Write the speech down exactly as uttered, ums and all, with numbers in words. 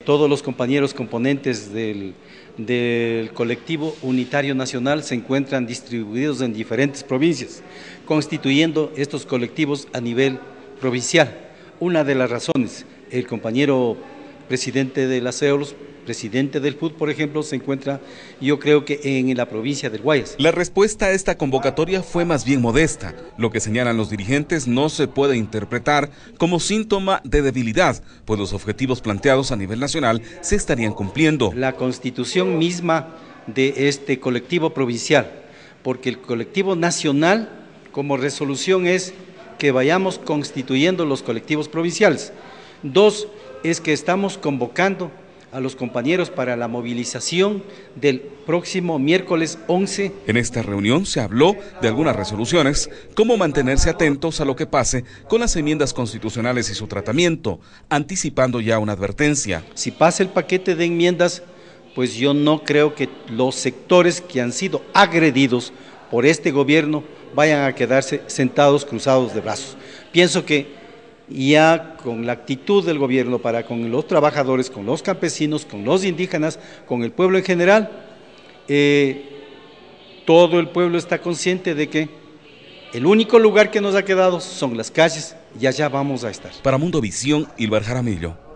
Todos los compañeros componentes del, del colectivo unitario nacional se encuentran distribuidos en diferentes provincias, constituyendo estos colectivos a nivel provincial. Una de las razones, el compañero presidente de las E O L S, presidente del F U D, por ejemplo, se encuentra, yo creo que en la provincia del Guayas. La respuesta a esta convocatoria fue más bien modesta. Lo que señalan los dirigentes no se puede interpretar como síntoma de debilidad, pues los objetivos planteados a nivel nacional se estarían cumpliendo. La constitución misma de este colectivo provincial, porque el colectivo nacional como resolución es que vayamos constituyendo los colectivos provinciales. Dos, es que estamos convocando a los compañeros para la movilización del próximo miércoles once. En esta reunión se habló de algunas resoluciones, como mantenerse atentos a lo que pase con las enmiendas constitucionales y su tratamiento, anticipando ya una advertencia. Si pasa el paquete de enmiendas, pues yo no creo que los sectores que han sido agredidos por este gobierno vayan a quedarse sentados cruzados de brazos. Pienso que ya con la actitud del gobierno para con los trabajadores, con los campesinos, con los indígenas, con el pueblo en general, eh, todo el pueblo está consciente de que el único lugar que nos ha quedado son las calles y allá vamos a estar. Para Mundo Visión, Ilber Jaramillo.